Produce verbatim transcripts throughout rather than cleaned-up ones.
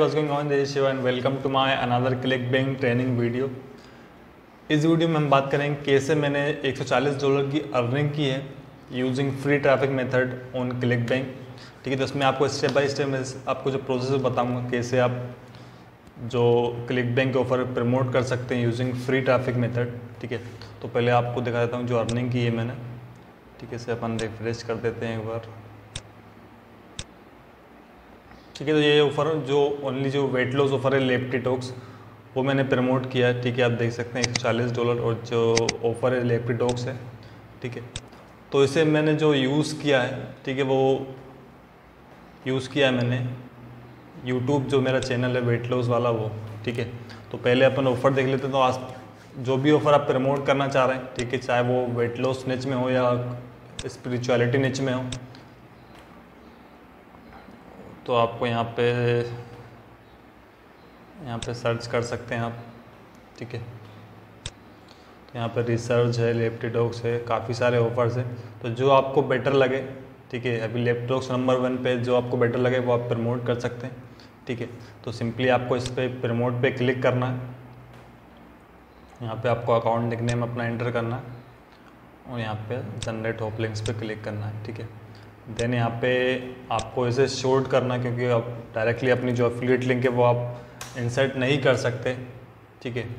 What's going on, this is Shiva and welcome to my another ClickBank training video. इस video में हम बात करेंगे कैसे मैंने एक सौ चालीस डॉलर की अर्निंग की है using free traffic method on ClickBank। ठीक है, तो इसमें आपको स्टेप बाय स्टेप मैं आपको जो प्रोसेस बताऊंगा कैसे आप जो ClickBank के ऑफर प्रमोट कर सकते हैं यूजिंग फ्री ट्रैफिक मेथड। ठीक है, तो पहले आपको दिखा देता हूँ जो अर्निंग की है मैंने। ठीक है, इसे अपन रिफ्रेश कर देते हैं एक बार। ठीक है, तो ये ऑफ़र जो ओनली जो वेट लॉस ऑफ़र है लेप्टी टॉक्स वो मैंने प्रमोट किया है। ठीक है, आप देख सकते हैं एक सौ चालीस डॉलर और जो ऑफ़र है लेप्टी टॉक्स है। ठीक है, तो इसे मैंने जो यूज़ किया है, ठीक है, वो यूज़ किया है मैंने यूट्यूब जो मेरा चैनल है वेट लॉस वाला वो। ठीक है, तो पहले अपन ऑफ़र देख लेते हैं। तो आज जो भी ऑफ़र आप प्रमोट करना चाह रहे हैं, ठीक है, चाहे वो वेट लॉस निच में हो या स्पिरिचुअलिटी निच में हो, तो आपको यहाँ पे यहाँ पे सर्च कर सकते हैं आप। ठीक है, तो यहाँ पे रिसर्च है, लेप्टी टॉक्स है, काफ़ी सारे ऑफर्स हैं। तो जो आपको बेटर लगे, ठीक है, अभी लेप्टी टॉक्स नंबर वन पे जो आपको बेटर लगे वो आप प्रमोट कर सकते हैं। ठीक है, तो सिंपली आपको इस पर प्रमोट पे क्लिक करना है। यहाँ पे आपको अकाउंट निकनेम अपना एंटर करना है और यहाँ पे जनरेट हॉप लिंक्स पे क्लिक करना है। ठीक है, देन यहाँ पे आपको इसे शॉर्ट करना है क्योंकि आप डायरेक्टली अपनी जो एफिलिएट लिंक है वो आप इंसर्ट नहीं कर सकते। ठीक है,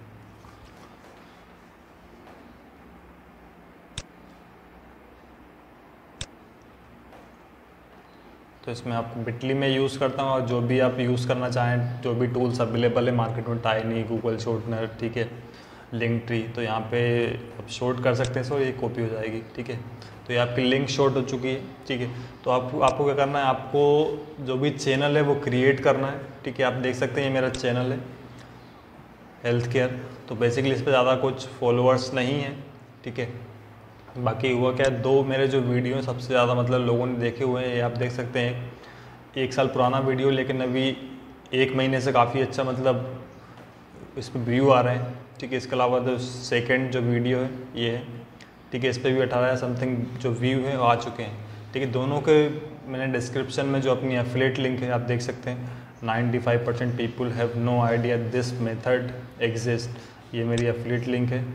तो इसमें आपको बिटली में यूज़ करता हूँ और जो भी आप यूज़ करना चाहें, जो भी टूल्स अवेलेबल है मार्केट में, टाइनी, गूगल शॉर्टनर, ठीक है, लिंक ट्री, तो यहाँ पे आप शॉर्ट कर सकते हैं। सो ये कॉपी हो जाएगी। ठीक है, तो ये आपकी लिंक शॉर्ट हो चुकी है। ठीक है, तो आप आपको क्या करना है, आपको जो भी चैनल है वो क्रिएट करना है। ठीक है, आप देख सकते हैं ये मेरा चैनल है हेल्थ केयर। तो बेसिकली इस पर ज़्यादा कुछ फॉलोअर्स नहीं है। ठीक है, बाकी हुआ क्या है, दो मेरे जो वीडियो हैं सबसे ज़्यादा मतलब लोगों ने देखे हुए हैं, ये आप देख सकते हैं एक साल पुराना वीडियो, लेकिन अभी एक महीने से काफ़ी अच्छा मतलब इस पर व्यू आ रहे हैं। ठीक है, इसके अलावा जो सेकंड जो वीडियो है ये है। ठीक है, इस पर भी अठारह समथिंग जो व्यू है वो आ चुके हैं। ठीक है, दोनों के मैंने डिस्क्रिप्शन में जो अपनी एफिलिएट लिंक है आप देख सकते हैं, ninety five percent people have no idea this method exist, ये मेरी एफिलिएट लिंक है।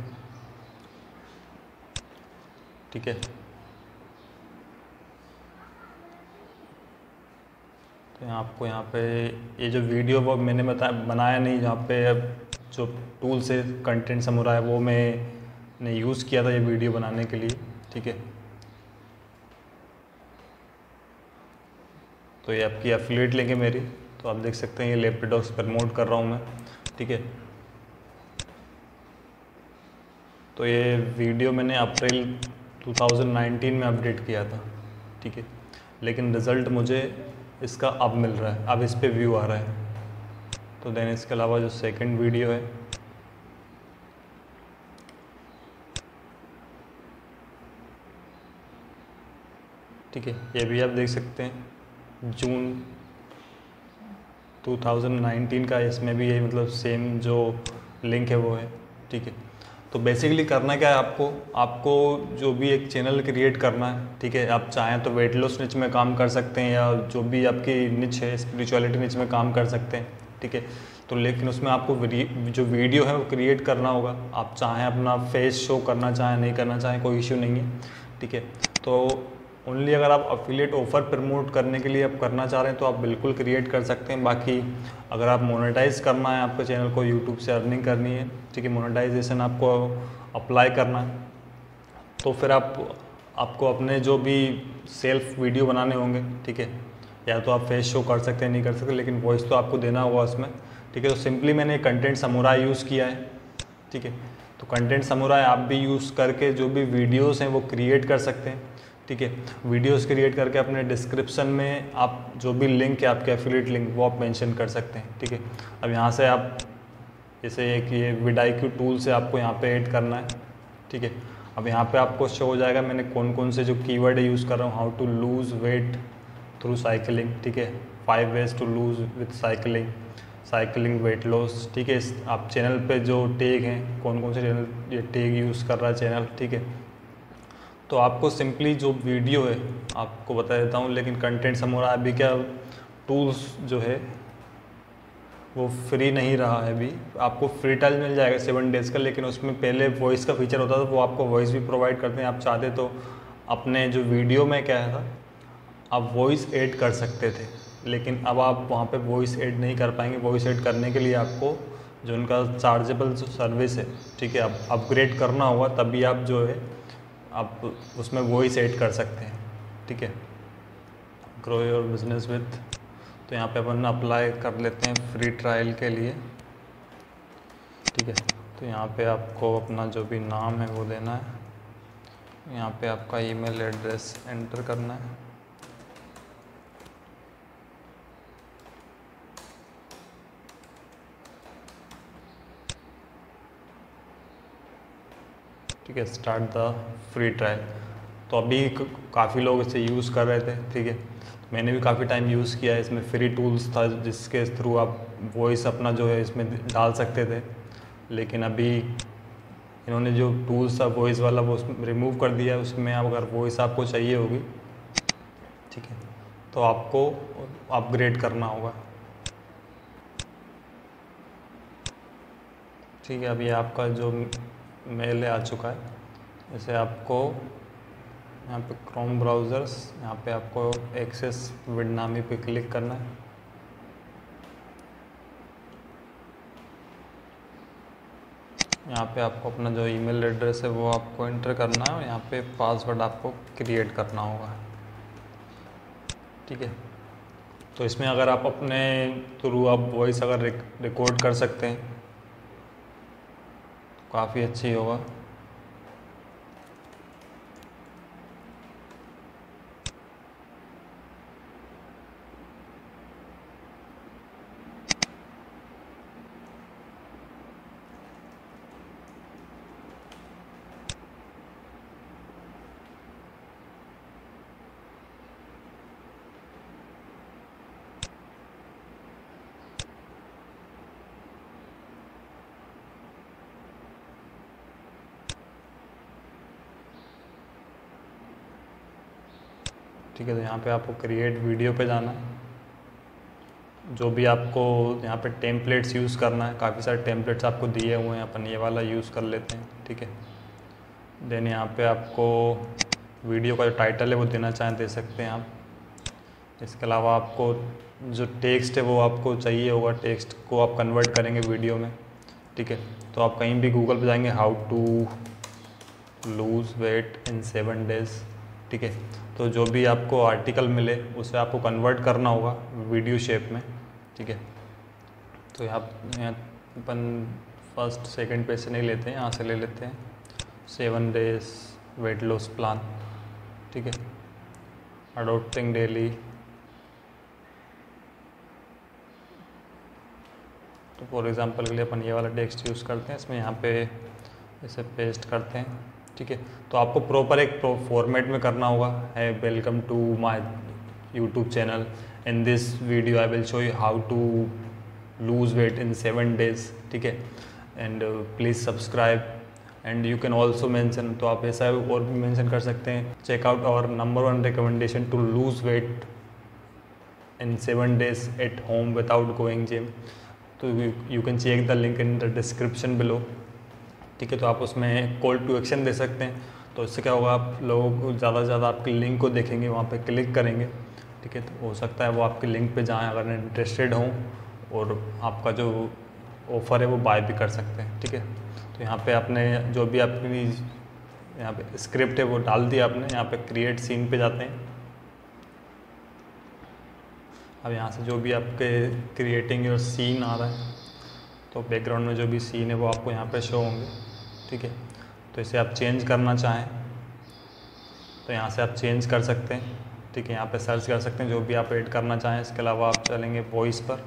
ठीक है, तो यहाँ आपको यहाँ पे ये जो वीडियो वो मैंने बताया बनाया नहीं, जहाँ पे अब जो टूल से कंटेंट समूराई वो मैंने यूज़ किया था ये वीडियो बनाने के लिए। ठीक है, तो ये आपकी एफिलिएट लिंक है मेरी, तो आप देख सकते हैं ये लेप्टी टॉक्स प्रमोट कर रहा हूँ मैं। ठीक है, तो ये वीडियो मैंने अप्रैल दो हज़ार उन्नीस में अपडेट किया था। ठीक है, लेकिन रिज़ल्ट मुझे इसका अब मिल रहा है, अब इस पे व्यू आ रहा है। तो देन इसके अलावा जो सेकंड वीडियो है, ठीक है, ये भी आप देख सकते हैं जून दो हज़ार उन्नीस का, इसमें भी ये मतलब सेम जो लिंक है वो है। ठीक है, तो बेसिकली करना क्या है आपको आपको जो भी एक चैनल क्रिएट करना है। ठीक है, आप चाहें तो वेट लॉस निच में काम कर सकते हैं या जो भी आपकी निच है स्पिरिचुअलिटी निच में काम कर सकते हैं। ठीक है, तो लेकिन उसमें आपको जो वीडियो है वो क्रिएट करना होगा। आप चाहें अपना फेस शो करना चाहें, नहीं करना चाहें, कोई इश्यू नहीं है। ठीक है, तो ओनली अगर आप अफिलिएट ऑफ़र प्रमोट करने के लिए आप करना चाह रहे हैं तो आप बिल्कुल क्रिएट कर सकते हैं। बाकी अगर आप मोनेटाइज करना है, आपके चैनल को यूट्यूब से अर्निंग करनी है, ठीक है, मोनेटाइजेशन आपको अप्लाई करना है, तो फिर आप आपको अपने जो भी सेल्फ वीडियो बनाने होंगे, ठीक है, या तो आप फेस शो कर सकते हैं, नहीं कर सकते, लेकिन वॉइस तो आपको देना होगा उसमें। ठीक है, तो सिंपली मैंने कंटेंट समूराई यूज़ किया है। ठीक है, तो कंटेंट समूराई आप भी यूज़ करके जो भी वीडियोज़ हैं वो क्रिएट कर सकते हैं। ठीक है, वीडियोस क्रिएट करके अपने डिस्क्रिप्शन में आप जो भी लिंक है आपके एफिलिएट लिंक वो आप मेंशन कर सकते हैं। ठीक है, अब यहाँ से आप जैसे एक ये विडाईक्यू टूल से आपको यहाँ पे ऐड करना है। ठीक है, अब यहाँ पे आपको शो हो जाएगा मैंने कौन कौन से जो कीवर्ड यूज़ कर रहा हूँ। How to lose weight through cycling, ठीक है, five ways to lose with cycling, cycling weight loss. ठीक है, आप चैनल पे जो टैग हैं, कौन कौन से चैनल ये टैग यूज़ कर रहा है चैनल। ठीक है, तो आपको सिंपली जो वीडियो है आपको बता देता हूँ, लेकिन कंटेंट समूराई अभी क्या टूल्स जो है वो फ्री नहीं रहा है अभी। आपको फ्री ट्रायल मिल जाएगा सेवन डेज़ का, लेकिन उसमें पहले वॉइस का फीचर होता था, वो आपको वॉइस भी प्रोवाइड करते हैं। आप चाहते तो अपने जो वीडियो में क्या था, आप वॉइस ऐड कर सकते थे, लेकिन अब आप वहाँ पे वॉइस ऐड नहीं कर पाएंगे। वॉइस ऐड करने के लिए आपको जो उनका चार्जेबल सर्विस है, ठीक है, आप अपग्रेड करना होगा, तभी आप जो है आप उसमें वॉइस ऐड कर सकते हैं, ठीक है। ग्रो योर बिजनेस विथ, तो यहाँ पे अपन अप्लाई कर लेते हैं फ्री ट्रायल के लिए, ठीक है। तो यहाँ पे आपको अपना जो भी नाम है वो देना है, यहाँ पे आपका ईमेल एड्रेस एंटर करना है, ठीक है। Start the free trial. तो अभी काफ़ी लोग इसे यूज़ कर रहे थे, ठीक है। मैंने भी काफ़ी टाइम यूज़ किया है। इसमें फ्री टूल्स था जिसके थ्रू आप वॉइस अपना जो है इसमें डाल सकते थे, लेकिन अभी इन्होंने जो टूल्स था वॉइस वाला वो रिमूव कर दिया है। उसमें अगर वॉइस आपको चाहिए होगी, ठीक है, तो आपको अपग्रेड करना होगा, ठीक है। अभी आपका जो मेल आ चुका है, जैसे आपको यहाँ पे क्रोम ब्राउज़र्स, यहाँ पे आपको एक्सेस विडनामी पे क्लिक करना है, यहाँ पे आपको अपना जो ईमेल एड्रेस है वो आपको एंटर करना है और यहाँ पे पासवर्ड आपको क्रिएट करना होगा, ठीक है। तो इसमें अगर आप अपने थ्रू आप वॉइस अगर रिकॉर्ड कर सकते हैं तो काफ़ी अच्छी होगा। ठीक है, तो यहाँ पे आपको क्रिएट वीडियो पे जाना है। जो भी आपको यहाँ पे टेम्पलेट्स यूज़ करना है, काफ़ी सारे टेम्पलेट्स आपको दिए हुए हैं, अपन ये वाला यूज़ कर लेते हैं, ठीक है। देन यहाँ पे आपको वीडियो का जो टाइटल है वो देना चाहें दे सकते हैं आप। इसके अलावा आपको जो टेक्स्ट है वो आपको चाहिए होगा, टेक्स्ट को आप कन्वर्ट करेंगे वीडियो में, ठीक है। तो आप कहीं भी गूगल पे जाएंगे, how to lose weight in seven days, ठीक है। तो जो भी आपको आर्टिकल मिले उसे आपको कन्वर्ट करना होगा वीडियो शेप में, ठीक है। तो यहाँ यहाँ अपन फर्स्ट सेकंड पेज से नहीं लेते हैं, यहाँ से ले लेते हैं seven days weight loss plan, ठीक है। अडोप्टिंग डेली, तो फॉर एग्जांपल के लिए अपन ये वाला टेक्स्ट यूज़ करते हैं, इसमें यहाँ पे इसे पेस्ट करते हैं, ठीक है। तो आपको प्रॉपर एक फॉर्मेट में करना होगा है, welcome to my YouTube channel, in this video I will show you how to lose weight in seven days, ठीक है, and please subscribe and you can also mention, तो आप ऐसा और भी मेंशन कर सकते हैं, check out our number one recommendation to lose weight in seven days at home without going gym, तो you can check the link in the description below, ठीक है। तो आप उसमें कॉल टू एक्शन दे सकते हैं, तो इससे क्या होगा, आप लोग ज़्यादा से ज़्यादा आपके लिंक को देखेंगे, वहाँ पे क्लिक करेंगे, ठीक है। तो हो सकता है वो आपके लिंक पे जाएं अगर इंटरेस्टेड हों और आपका जो ऑफ़र है वो बाय भी कर सकते हैं, ठीक है। तो यहाँ पे आपने जो भी आपकी यहाँ पे स्क्रिप्ट है वो डाल दिया आपने, यहाँ पे क्रिएट सीन पे जाते हैं। अब यहाँ से जो भी आपके क्रिएटिंग योर सीन आ रहा है, तो बैकग्राउंड में जो भी सीन है वो आपको यहाँ पे शो होंगे, ठीक है। तो इसे आप चेंज करना चाहें तो यहाँ से आप चेंज कर सकते हैं, ठीक है। यहाँ पे सर्च कर सकते हैं जो भी आप ऐड करना चाहें। इसके अलावा आप चलेंगे वॉइस पर,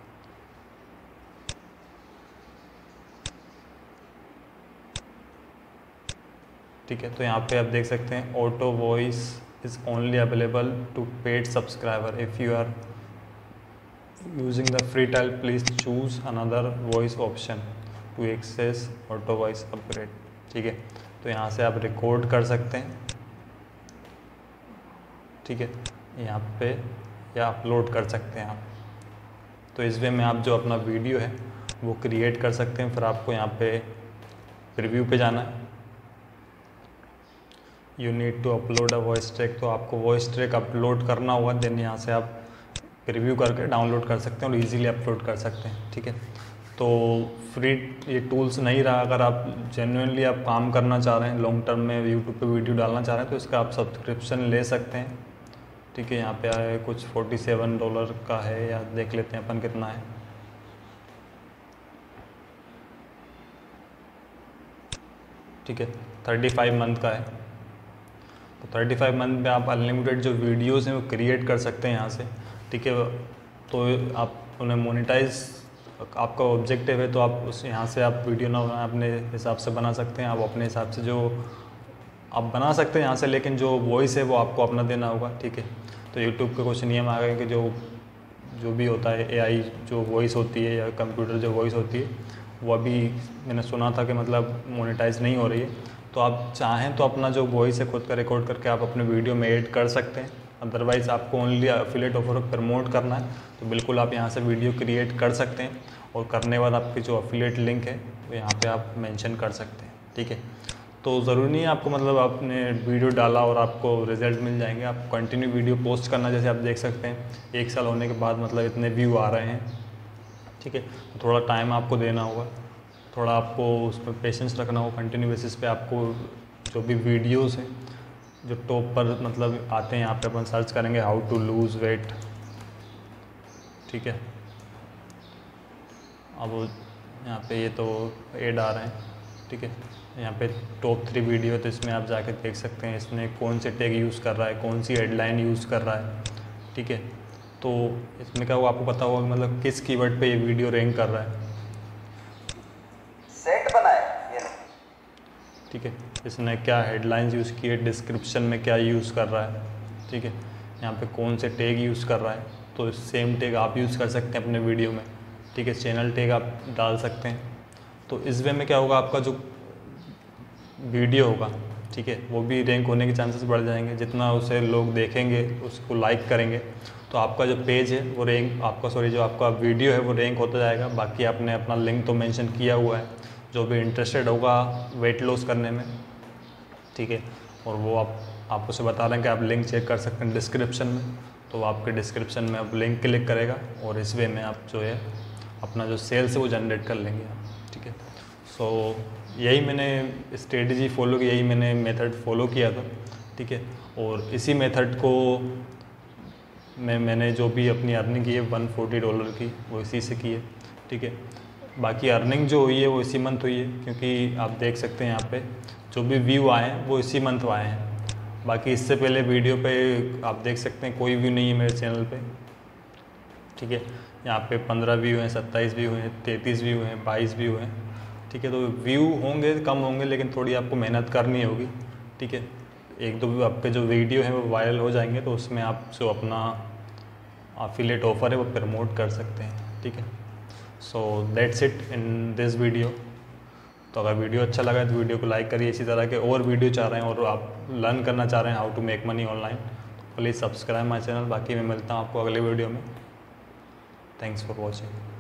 ठीक है। तो यहाँ पे आप देख सकते हैं auto voice is only available to paid subscriber, if you are using the free trial please choose another voice option to access auto voice upgrade, ठीक है। तो यहाँ से आप रिकॉर्ड कर सकते हैं, ठीक है, यहाँ पे या अपलोड कर सकते हैं आप, तो इस वे में आप जो अपना वीडियो है वो क्रिएट कर सकते हैं। फिर आपको यहाँ पे प्रीव्यू पे जाना है, you need to upload a voice track, तो आपको वॉइस ट्रैक अपलोड करना होगा। देन यहाँ से आप प्रीव्यू करके डाउनलोड कर सकते हैं और इजीली अपलोड कर सकते हैं। ठीक है, तो फ्री ये टूल्स नहीं रहा। अगर आप जेन्युइनली आप काम करना चाह रहे हैं, लॉन्ग टर्म में यूट्यूब पे वीडियो डालना चाह रहे हैं, तो इसका आप सब्सक्रिप्शन ले सकते हैं। ठीक है, यहाँ पे आए कुछ फोर्टी सेवन डॉलर का है, या देख लेते हैं अपन कितना है। ठीक है, थर्टी फाइव मंथ का है। तो थर्टी फाइव मंथ में आप अनलिमिटेड जो वीडियोस हैं वो क्रिएट कर सकते हैं यहाँ से। ठीक है, तो आप उन्हें मोनेटाइज, आपका ऑब्जेक्टिव है तो आप उस यहाँ से आप वीडियो ना अपने हिसाब से बना सकते हैं। आप अपने हिसाब से जो आप बना सकते हैं यहाँ से, लेकिन जो वॉइस है वो आपको अपना देना होगा। ठीक है, तो यूट्यूब के कुछ नियम आ गए कि जो जो भी होता है एआई जो वॉइस होती है या कंप्यूटर जो वॉइस होती है, वो अभी मैंने सुना था कि मतलब मोनेटाइज नहीं हो रही है। तो आप चाहें तो अपना जो वॉइस है खुद का रिकॉर्ड करके आप अपने वीडियो में ऐड कर सकते हैं। अदरवाइज़ आपको ओनली एफिलिएट ऑफर प्रमोट करना है तो बिल्कुल आप यहाँ से वीडियो क्रिएट कर सकते हैं, और करने के बाद आपकी जो एफिलिएट लिंक है वो यहाँ पे आप मेंशन कर सकते हैं। ठीक है, तो ज़रूरी नहीं है आपको मतलब आपने वीडियो डाला और आपको रिजल्ट मिल जाएंगे। आप कंटिन्यू वीडियो पोस्ट करना, जैसे आप देख सकते हैं एक साल होने के बाद मतलब इतने व्यू आ रहे हैं। ठीक है, तो थोड़ा टाइम आपको देना होगा, थोड़ा आपको उस पर पेशेंस रखना होगा। कंटिन्यू बेसिस पे आपको जो भी वीडियोस हैं जो टॉप पर मतलब आते हैं, यहाँ पे अपन सर्च करेंगे हाउ टू लूज़ वेट। ठीक है, अब यहाँ पे ये तो ऐड आ रहे हैं। ठीक है, यहाँ पे टॉप थ्री वीडियो, तो इसमें आप जाके देख सकते हैं इसमें कौन से टैग यूज़ कर रहा है, कौन सी हेडलाइन यूज़ कर रहा है। ठीक है, तो इसमें क्या होगा आपको पता होगा मतलब किस कीवर्ड पे ये वीडियो रैंक कर रहा है। सेट बना है ये। ठीक है, इसने क्या हेडलाइंस यूज़ की है, डिस्क्रिप्शन में क्या यूज़ कर रहा है। ठीक है, यहाँ पे कौन से टैग यूज़ कर रहा है, तो सेम टैग आप यूज़ कर सकते हैं अपने वीडियो में। ठीक है, चैनल टैग आप डाल सकते हैं। तो इस वे में क्या होगा, आपका जो वीडियो होगा, ठीक है, वो भी रैंक होने के चांसेस बढ़ जाएंगे। जितना उसे लोग देखेंगे, उसको लाइक करेंगे, तो आपका जो पेज है वो रैंक, आपका सॉरी जो आपका वीडियो है वो रैंक होता जाएगा। बाकी आपने अपना लिंक तो मेंशन किया हुआ है, जो भी इंटरेस्टेड होगा वेट लॉस करने में। ठीक है, और वो आप आप उसे बता रहे हैं कि आप लिंक चेक कर सकते हैं डिस्क्रिप्शन में, तो आपके डिस्क्रिप्शन में आप लिंक क्लिक करेगा और इस वे में आप जो है अपना जो सेल्स है वो जनरेट कर लेंगे आप। ठीक है, सो यही मैंने स्ट्रेटजी फॉलो की, यही मैंने मेथड फॉलो किया था। ठीक है, और इसी मेथड को मैं मैंने जो भी अपनी अर्निंग की है वन फोर्टी डॉलर की, वो इसी से की है। ठीक है, बाकी अर्निंग जो हुई है वो इसी मंथ हुई है, क्योंकि आप देख सकते हैं यहाँ पे जो भी व्यू आए हैं वो इसी मंथ आए हैं। बाकी इससे पहले वीडियो पे आप देख सकते हैं कोई व्यू नहीं है मेरे चैनल पे। ठीक है, यहाँ पे पंद्रह व्यू हैं, सत्ताईस व्यू हैं, तैंतीस व्यू हैं, बाईस व्यू हैं। ठीक है, तो व्यू होंगे कम होंगे, लेकिन थोड़ी आपको मेहनत करनी होगी। ठीक है, एक दो आपके जो वीडियो हैं वो वायरल हो जाएंगे, तो उसमें आप जो अपना एफिलिएट ऑफर है वो प्रमोट कर सकते हैं। ठीक है, so that's it in this video. तो अगर वीडियो अच्छा लगा तो वीडियो को लाइक करिए। इसी तरह के और वीडियो चाह रहे हैं और आप लर्न करना चाह रहे हैं how to make money online, तो प्लीज़ सब्सक्राइब माई चैनल। बाकी मैं मिलता हूँ आपको अगले वीडियो में। Thanks for watching.